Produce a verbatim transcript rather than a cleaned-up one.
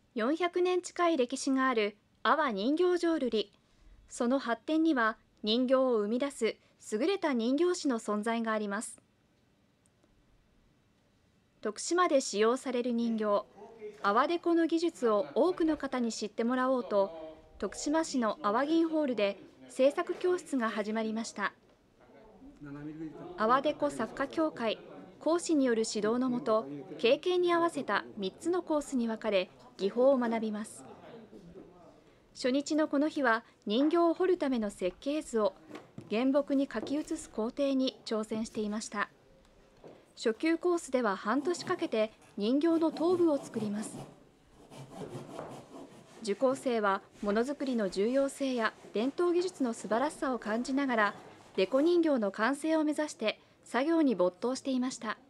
よんひゃくねん近い歴史がある阿波人形浄瑠璃。その発展には人形を生み出す優れた人形師の存在があります。徳島で使用される人形、阿波デコの技術を多くの方に知ってもらおうと、徳島市の阿波銀ホールで制作教室が始まりました。阿波デコ作家協会講師による指導のもと、経験に合わせたみっつのコースに分かれ技法を学びます。初日のこの日は人形を彫るための設計図を原木に書き写す工程に挑戦していました。初級コースでは半年かけて人形の頭部を作ります。受講生はものづくりの重要性や伝統技術の素晴らしさを感じながらデコ人形の完成を目指して作業に没頭していました。